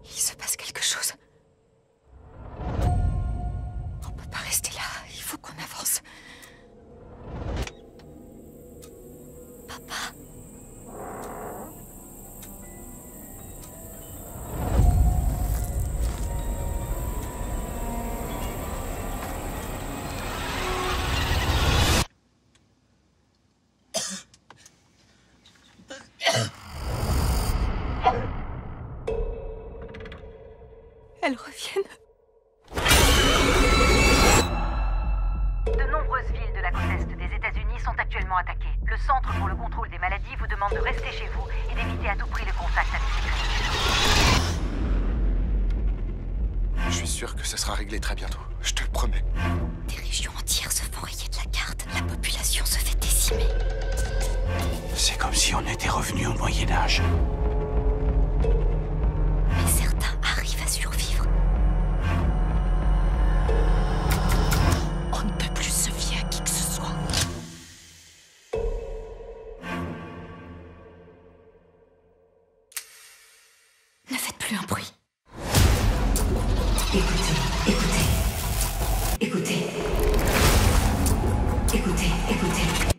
Il se passe quelque chose. On peut pas rester là. Il faut qu'on avance. Papa. Elles reviennent. De nombreuses villes de la côte est des États-Unis sont actuellement attaquées. Le Centre pour le contrôle des maladies vous demande de rester chez vous et d'éviter à tout prix le contact avec les criminels. Je suis sûr que ce sera réglé très bientôt. Je te le promets. Des régions entières se font rayer de la carte. La population se fait décimer. C'est comme si on était revenu au Moyen-Âge. Mais certains arrivent à survivre. On ne peut plus se fier à qui que ce soit. Ne faites plus un bruit. Écoutez. Écoutez. Écoutez.